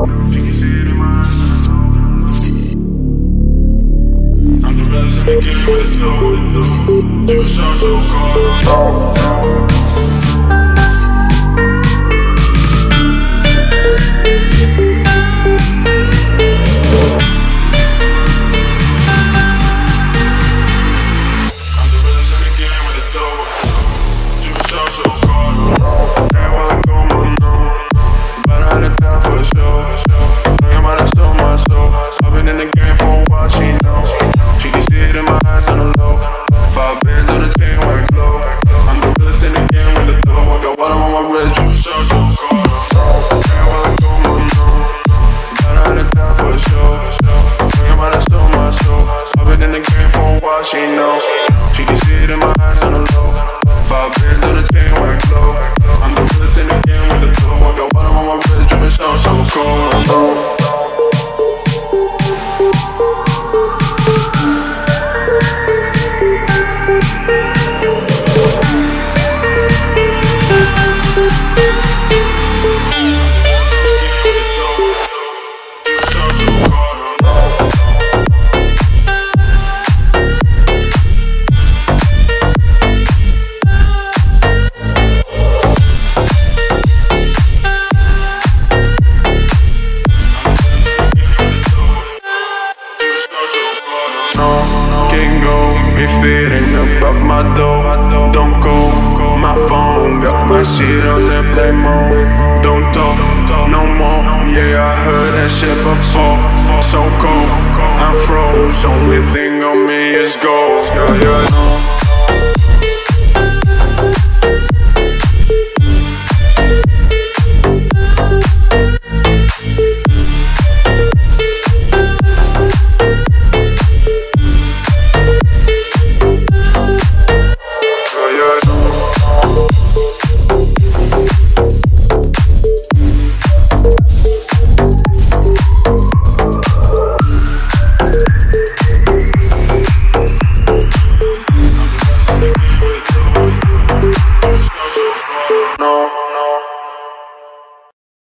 She can see it in my eyes. I'm the best in the game with a toe. You a shot so hard. She knows, she can see it in my eyes on the low. 5 bands on the chain, white glow. I'm the realest in the game with the dough. I got water on my wrist, dripping so cold. Don't go, my phone got my shit on that play mode. Don't talk, no more. Yeah, I heard that shit before. So cold, I'm froze. Only thing on me is gold.